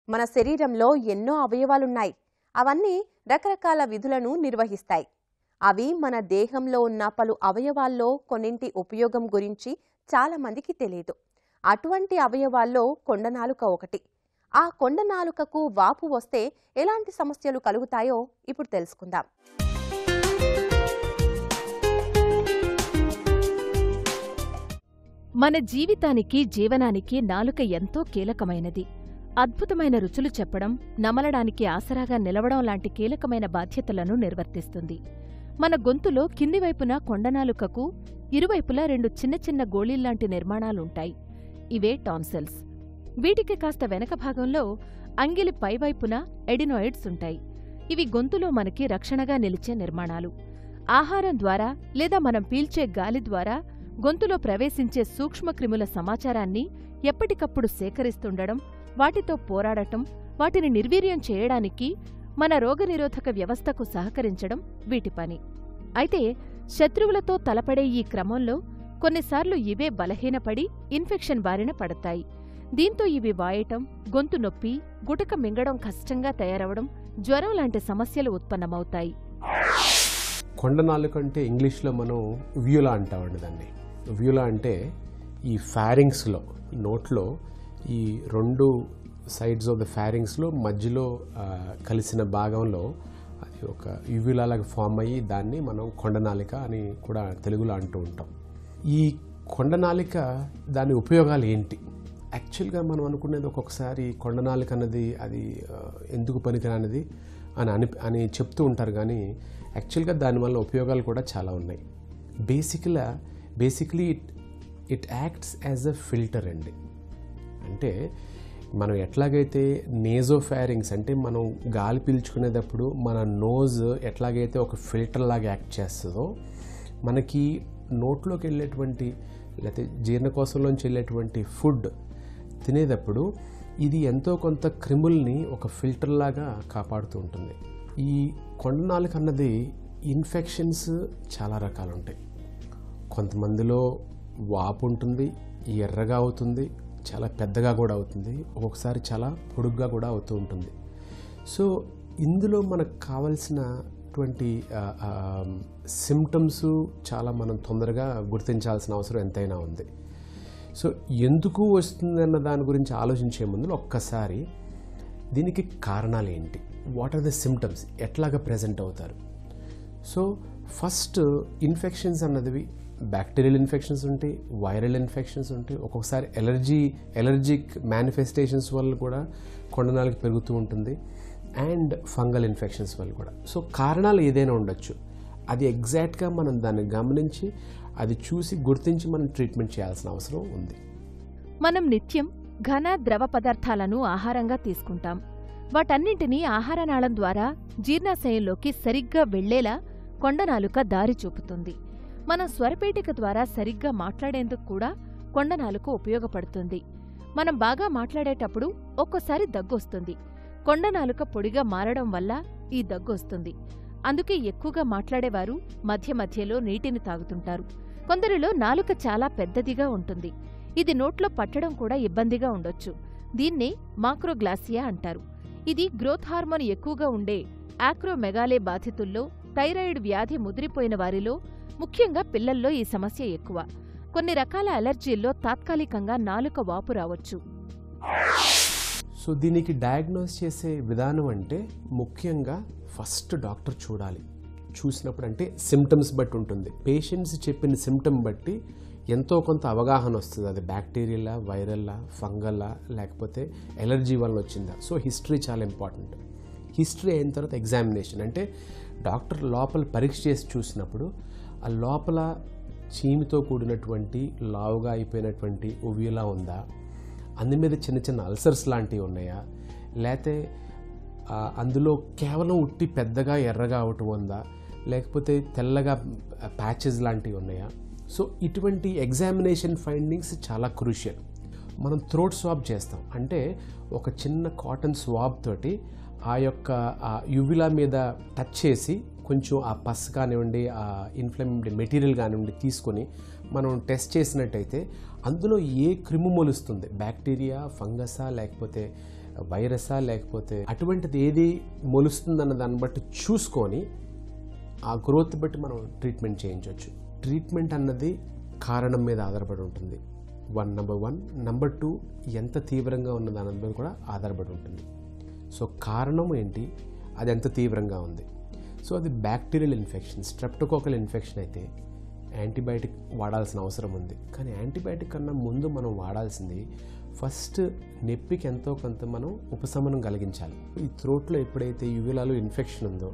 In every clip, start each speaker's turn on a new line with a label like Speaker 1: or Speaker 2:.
Speaker 1: మన శరీరంలో ఎన్నో అవయవాలున్నాయి. అవన్నీ రకరకాల విధులను నిర్వహిస్తాయి. అవి మన దేహంలో ఉన్న పలు అవయవాల్లో కొన్నింటి ఉపయోగం గురించి చాలా మందికి తెలియదు. అటువంటి అవయవాల్లో కొండనాలుక ఒకటి. ఆ కొండనాలుకకు వాపు వస్తే ఎలాంటి సమస్యలు కలుగుతాయో ఇప్పుడు తెలుసుకుందాం.
Speaker 2: మన జీవితానికి, జీవనానికి నాలుక ఎంతో కీలకమైనది. అద్భుతమైన రుచులు చెప్పడం, నమలడానికి ఆసరాగా నిలవడం లాంటి కీలకమైన బాధ్యతలను నిర్వర్తిస్తుంది. మన గొంతులో కిందివైపున కొండనాలుకకు ఇరువైపులా 2 చిన్న చిన్న గోళీల్లాంటి నిర్మాణాలుంటాయి. ఇవే టాన్సిల్స్. వీటికి కాస్త వెనక భాగంలో అంగిలి పైవైపున ఎడినాయిడ్స్ ఉంటాయి. ఇవి గొంతులో మనకి రక్షణగా నిలిచే నిర్మాణాలు. ఆహారం ద్వారా లేదా మనం పీల్చే గాలి ద్వారా గొంతులో ప్రవేశించే సూక్ష్మక్రిముల సమాచారాన్ని ఎప్పటికప్పుడు సేకరిస్తుండడం, వాటితో పోరాడటం, వాటిని నిర్వీర్యం చేయడానికి మన రోగనిరోధక వ్యవస్థకు సహకరించడం వీటి పని. అయితే శత్రువులతో తలపడే ఈ క్రమంలో కొన్నిసార్లు ఇవే బలహీనపడి ఇన్ఫెక్షన్ బారిన పడతాయి. దీంతో ఇవి వాయటం, గొంతు నొప్పి, గుటక మింగడం కష్టంగా తయారవడం, జ్వరం లాంటి సమస్యలు ఉత్పన్నమవుతాయి.
Speaker 3: కొండనాలుక అంటే ఇంగ్లీష్లో మనం వ్యూలా అంటామండి దాన్ని. వ్యూలా అంటే ఈ ఫ్యారింగ్స్లో, నోట్లో ఈ 2 సైడ్స్ ఆఫ్ ద ఫ్యారింగ్స్లో మధ్యలో కలిసిన భాగంలో అది ఒక యువ్యులాగా ఫామ్ అయ్యి దాన్ని మనం కొండనాలిక అని కూడా తెలుగులో అంటూ ఉంటాం. ఈ కొండనాలిక దాని ఉపయోగాలు ఏంటి? యాక్చువల్గా మనం అనుకునేది ఒక్కొక్కసారి కొండనాలిక అన్నది అది ఎందుకు పనికిరానిది అని చెప్తూ ఉంటారు, కానీ యాక్చువల్గా దానివల్ల ఉపయోగాలు కూడా చాలా ఉన్నాయి. Basically it acts as a filter అండి. అంటే మనం ఎట్లాగైతే నేజోఫారింగ్స్ అంటే మనం గాలి పీల్చుకునేటప్పుడు మన నోజ్ ఎట్లాగైతే ఒక ఫిల్టర్ లాగా యాక్ట్ చేస్తుందో, మనకి నోట్లోకి వెళ్ళేటువంటి లేకపోతే జీర్ణకోశంలోంచి వెళ్ళేటువంటి ఫుడ్ తినేటప్పుడు ఇది ఎంతో కొంత క్రిముల్ని ఒక ఫిల్టర్ లాగా కాపాడుతూ ఉంటుంది. ఈ కొండనాలుక అన్నది ఇన్ఫెక్షన్స్ చాలా రకాలు ఉంటాయి. కొంతమందిలో వాపు ఉంటుంది, ఎర్రగా అవుతుంది, చాలా పెద్దగా కూడా అవుతుంది, ఒక్కొక్కసారి చాలా పొడుగ్గా కూడా అవుతూ ఉంటుంది. సో ఇందులో మనకు కావలసినటువంటి సిమ్టమ్స్ చాలా మనం తొందరగా గుర్తించాల్సిన అవసరం ఎంతైనా ఉంది. సో ఎందుకు వస్తుంది అన్న దాని గురించి ఆలోచించే ముందు ఒక్కసారి దీనికి కారణాలు ఏంటి, వాట్ ఆర్ ద సిమ్టమ్స్, ఎట్లాగా ప్రజెంట్ అవుతారు. సో ఫస్ట్ ఇన్ఫెక్షన్స్ అన్నది బ్యాక్టీరియల్ ఇన్ఫెక్షన్స్ ఉంటాయి, వైరల్ ఇన్ఫెక్షన్స్ ఉంటాయి, ఒక్కొక్కసారి ఎలర్జిక్ మేనిఫెస్టేషన్స్ వల్ల కూడా కొండనాలుక పెరుగుతూ ఉంటుంది, అండ్ ఫంగల్ ఇన్ఫెక్షన్స్ వల్ల కూడా. సో కారణాలు ఏదైనా ఉండొచ్చు, అది ఎగ్జాక్ట్గా మనం దాన్ని గమనించి అది చూసి గుర్తించి మనం ట్రీట్మెంట్ చేయాల్సిన అవసరం ఉంది.
Speaker 2: మనం నిత్యం ఘన, ద్రవ పదార్థాలను ఆహారంగా తీసుకుంటాం. వాటన్నింటినీ ఆహారనాళం ద్వారా జీర్ణాశయంలోకి సరిగ్గా వెళ్లేలా కొండనాలుక దారి చూపుతుంది. మనం స్వరపేటిక ద్వారా సరిగ్గా మాట్లాడేందుకు కూడా కొండనాలుక ఉపయోగపడుతుంది. మనం బాగా మాట్లాడేటప్పుడు ఒక్కోసారి దగ్గొస్తుంది. కొండనాలుక పొడిగా మారడం వల్ల ఈ దగ్గొస్తుంది. అందుకే ఎక్కువగా మాట్లాడేవారు మధ్య మధ్యలో నీటిని తాగుతుంటారు. కొందరిలో నాలుక చాలా పెద్దదిగా ఉంటుంది. ఇది నోట్లో పట్టడం కూడా ఇబ్బందిగా ఉండొచ్చు. దీన్నే మాక్రోగ్లాసియా అంటారు. ఇది గ్రోత్ హార్మోన్ ఎక్కువగా ఉండే ఆక్రోమెగాలే బాధితుల్లో, థైరాయిడ్ వ్యాధి ముదిరిపోయిన వారిలో, ముఖ్యంగా పిల్లల్లో ఈ సమస్య ఎక్కువ. కొన్ని రకాల అలర్జీల్లో తాత్కాలికంగా నాలుక వాపు రావచ్చు.
Speaker 3: సో దీనికి డయాగ్నోస్ చేసే విధానం అంటే ముఖ్యంగా ఫస్ట్ డాక్టర్ చూడాలి. చూసినప్పుడు అంటే సిమ్టమ్స్ బట్టి ఉంటుంది. పేషెంట్స్ చెప్పిన సిమ్టమ్ బట్టి ఎంతో కొంత అవగాహన వస్తుంది. అది బ్యాక్టీరియలా, వైరల్లా, ఫంగల్లా, లేకపోతే ఎలర్జీ వల్ల వచ్చిందా. సో హిస్టరీ చాలా ఇంపార్టెంట్. హిస్టరీ అయిన తర్వాత ఎగ్జామినేషన్ అంటే డాక్టర్ లోపల పరీక్ష చేసి చూసినప్పుడు ఆ లోపల చీమితో కూడినటువంటి లావుగా అయిపోయినటువంటి ఉవ్యూలా ఉందా, అందు మీద చిన్న చిన్న అల్సర్స్ లాంటివి ఉన్నాయా, లేకపోతే అందులో కేవలం ఉట్టి పెద్దగా ఎర్రగా అవటం ఉందా, లేకపోతే తెల్లగా ప్యాచెస్ లాంటివి ఉన్నాయా. సో ఇటువంటి ఎగ్జామినేషన్ ఫైండింగ్స్ చాలా క్రూషియల్. మనం థ్రోట్ స్వాబ్ చేస్తాం, అంటే ఒక చిన్న కాటన్ స్వాబ్ తోటి ఆ యొక్క యువిలా మీద టచ్ చేసి కొంచెం ఆ పస్ కానివ్వండి, ఆ ఇన్ఫ్లమేటరీ మెటీరియల్ కానివ్వండి తీసుకొని మనం టెస్ట్ చేసినట్టయితే అందులో ఏ క్రిమి మొలుస్తుంది, బ్యాక్టీరియా, ఫంగసా, లేకపోతే వైరసా లేకపోతే అటువంటిది ఏది మొలుస్తుందన్న దాన్ని బట్టి చూసుకొని ఆ గ్రోత్ బట్టి మనం ట్రీట్మెంట్ చేయించవచ్చు. ట్రీట్మెంట్ అన్నది కారణం మీద ఆధారపడి ఉంటుంది. నెంబర్ 1. నెంబర్ 2, ఎంత తీవ్రంగా ఉన్న దాని మీద కూడా ఆధారపడి ఉంటుంది. సో కారణం ఏంటి, అది ఎంత తీవ్రంగా ఉంది. సో అది బ్యాక్టీరియల్ ఇన్ఫెక్షన్, స్ట్రెప్టోకోకల్ ఇన్ఫెక్షన్ అయితే యాంటీబయాటిక్ వాడాల్సిన అవసరం ఉంది. కానీ యాంటీబయాటిక్ కన్నా ముందు మనం వాడాల్సింది ఫస్ట్ నొప్పికి ఎంతో కొంత మనం ఉపశమనం కలిగించాలి. ఈ థ్రోట్లో ఎప్పుడైతే యువిలాలో ఇన్ఫెక్షన్ ఉందో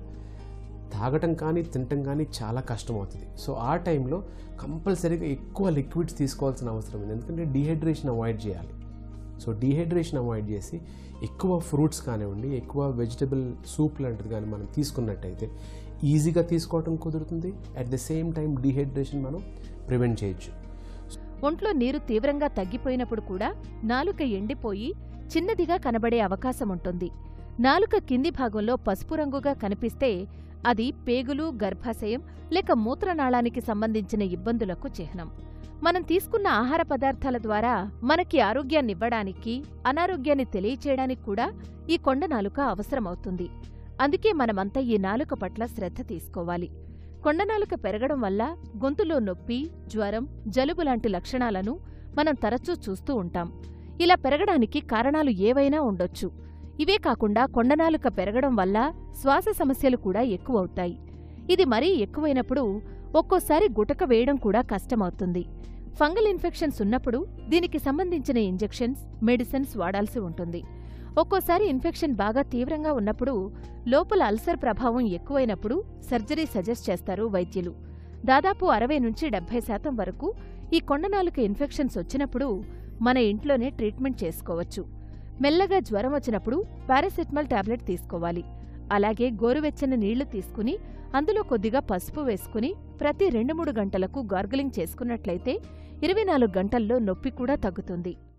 Speaker 3: తాగటం కానీ తినటం కానీ చాలా కష్టం అవుతుంది. సో ఆ టైంలో కంపల్సరీగా ఎక్కువ లిక్విడ్స్ తీసుకోవాల్సిన అవసరం ఉంది. ఎందుకంటే డీహైడ్రేషన్ అవాయిడ్ చేయాలి. సో డీహైడ్రేషన్ అవాయిడ్ చేసి ఎక్కువ ఫ్రూట్స్ కానివ్వండి, ఎక్కువ వెజిటబుల్ సూప్ లాంటిది కానీ మనం తీసుకున్నట్టయితే ఈజీగా తీసుకోవటం కుదురుతుంది. At the same time dehydration మనం ప్రివెంట్ చేయొచ్చు.
Speaker 2: ఒంట్లో నీరు తీవ్రంగా తగ్గిపోయినప్పుడు కూడా నాలుక ఎండిపోయి చిన్నదిగా కనబడే అవకాశం ఉంటుంది. నాలుక కింది భాగంలో పసుపు రంగుగా కనిపిస్తే అది పేగులు, గర్భాశయం లేక మూత్రనాళానికి సంబంధించిన ఇబ్బందులకు చిహ్నం. మనం తీసుకున్న ఆహార పదార్థాల ద్వారా మనకి ఆరోగ్యాన్నివ్వడానికి, అనారోగ్యాన్ని తెలియచేయడానికి కూడా ఈ కొండనాలుక అవసరమవుతుంది. అందుకే మనమంతా ఈ నాలుక పట్ల శ్రద్ధ తీసుకోవాలి. కొండనాలుక పెరగడం వల్ల గొంతులో నొప్పి, జ్వరం, జలుబు లాంటి లక్షణాలను మనం తరచూ చూస్తూ ఉంటాం. ఇలా పెరగడానికి కారణాలు ఏవైనా ఉండొచ్చు. ఇవే కాకుండా కొండనాలుక పెరగడం వల్ల శ్వాస సమస్యలు కూడా ఎక్కువవుతాయి. ఇది మరీ ఎక్కువైనప్పుడు ఒక్కోసారి గుటక వేయడం కూడా కష్టమవుతుంది. ఫంగల్ ఇన్ఫెక్షన్స్ ఉన్నప్పుడు దీనికి సంబంధించిన ఇంజెక్షన్స్, మెడిసిన్స్ వాడాల్సి ఉంటుంది. ఒక్కోసారి ఇన్ఫెక్షన్ బాగా తీవ్రంగా ఉన్నప్పుడు, లోపల అల్సర్ ప్రభావం ఎక్కువైనప్పుడు సర్జరీ సజెస్ట్ చేస్తారు వైద్యులు. దాదాపు 60-70% వరకు ఈ కొండనాలుక ఇన్ఫెక్షన్స్ వచ్చినప్పుడు మన ఇంట్లోనే ట్రీట్మెంట్ చేసుకోవచ్చు. మెల్లగా జ్వరం వచ్చినప్పుడు పారాసెటమాల్ టాబ్లెట్ తీసుకోవాలి. అలాగే గోరువెచ్చని నీళ్లు తీసుకుని అందులో కొద్దిగా పసుపు వేసుకుని ప్రతి 2-3 గంటలకు గార్గిలింగ్ చేసుకున్నట్లయితే 24 గంటల్లో నొప్పి కూడా తగ్గుతుంది.